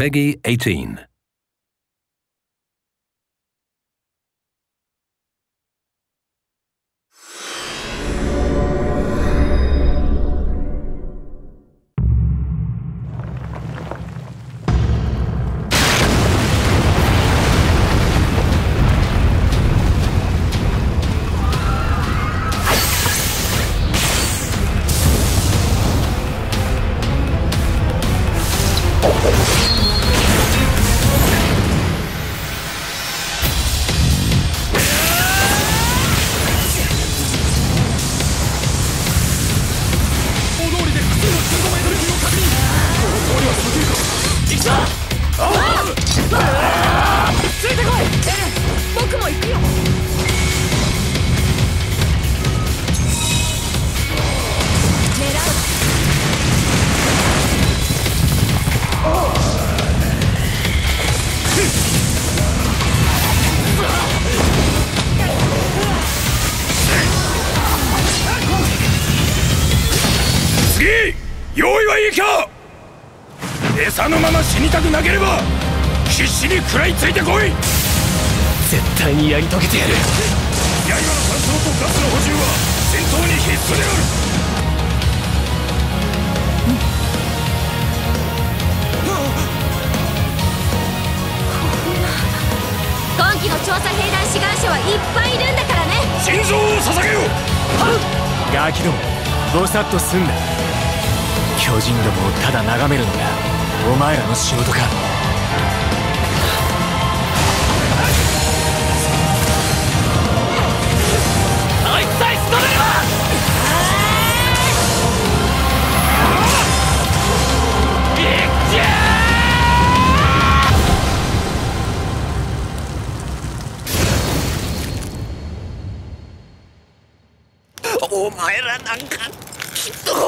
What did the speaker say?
Peggy 18. 用意はいいか。餌のまま死にたくなければ必死に食らいついてこい。 絶対にやり遂げてやる。 刃の乾燥とガスの補充は戦闘に必須である。 今期の調査兵団志願者はいっぱいいるんだからね。 心臓を捧げよ。 ガキどもぼさっとすんな。巨人どもをただ眺めるのがお前らの仕事か。あいつさえ仕留めれば。 お前らなんかきっと